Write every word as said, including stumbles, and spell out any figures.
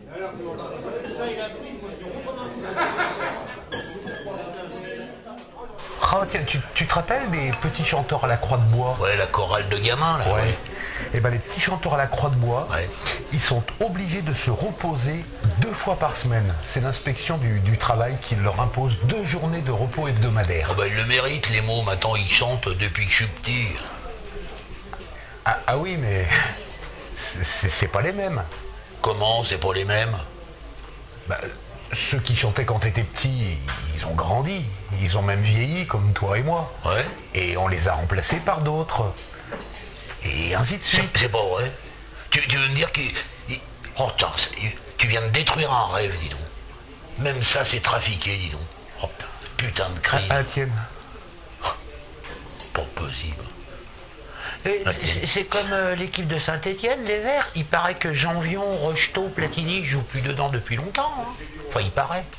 Ah tiens, tu, tu te rappelles des petits chanteurs à la croix de bois? Ouais, la chorale de gamins, là. Ouais. Et ben les petits chanteurs à la croix de bois, Ouais. ils sont obligés de se reposer deux fois par semaine. C'est l'inspection du, du travail qui leur impose deux journées de repos hebdomadaires. Ah bah, ils le méritent, les mots. Maintenant, ils chantent depuis que je suis petit. Ah, ah oui, mais c'est- c'est c'est pas les mêmes. Comment? C'est pas les mêmes? Bah, ceux qui chantaient quand t'étais petit, ils ont grandi. Ils ont même vieilli, comme toi et moi. Ouais. Et on les a remplacés par d'autres. Et ainsi de C'est suite. c'est pas vrai. Tu, tu veux me dire qu'il... il- Oh, putain, c'est- tu viens de détruire un rêve, dis donc. Même ça, c'est trafiqué, dis donc. Oh, putain, putain de Ah, crise. ah, tienne. Pas possible. Et Ah, c'est- C'est comme euh, l'équipe de Saint-Étienne, les Verts. Il paraît que Janvion, Rocheteau, Platini jouent plus dedans depuis longtemps. hein. Enfin, il paraît.